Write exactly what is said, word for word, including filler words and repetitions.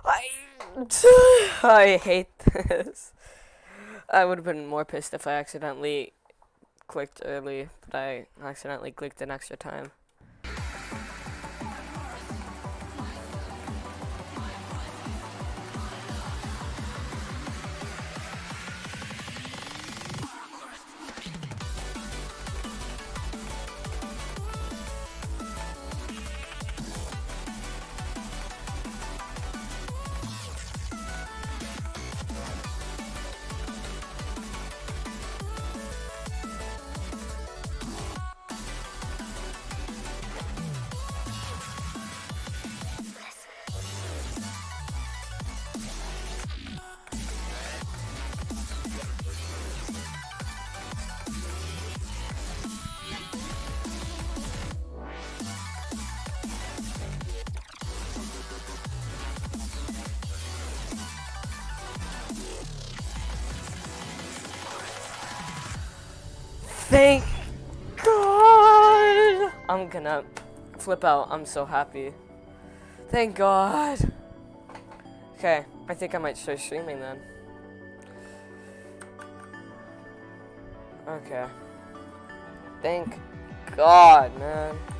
I I hate this. I would have been more pissed if I accidentally clicked early, but I accidentally clicked an extra time. Thank God! I'm gonna flip out. I'm so happy. Thank God. Okay, I think I might start streaming then. Okay. Thank God, man.